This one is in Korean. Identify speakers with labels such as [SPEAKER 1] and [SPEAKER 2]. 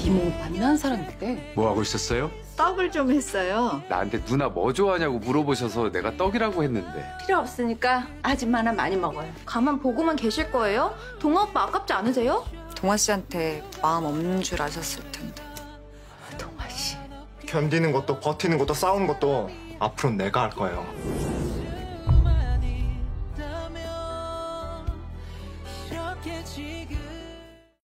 [SPEAKER 1] 이모 만난 사람인데.
[SPEAKER 2] 뭐 하고 있었어요?
[SPEAKER 3] 떡을 좀 했어요.
[SPEAKER 2] 나한테 누나 뭐 좋아하냐고 물어보셔서 내가 떡이라고 했는데.
[SPEAKER 4] 필요 없으니까 아줌마나 많이 먹어요. 가만 보고만 계실 거예요? 동아 오빠 아깝지 않으세요?
[SPEAKER 1] 동아 씨한테 마음 없는 줄 아셨을 텐데.
[SPEAKER 4] 동아 씨.
[SPEAKER 5] 견디는 것도 버티는 것도 싸우는 것도 앞으로는 내가 할 거예요.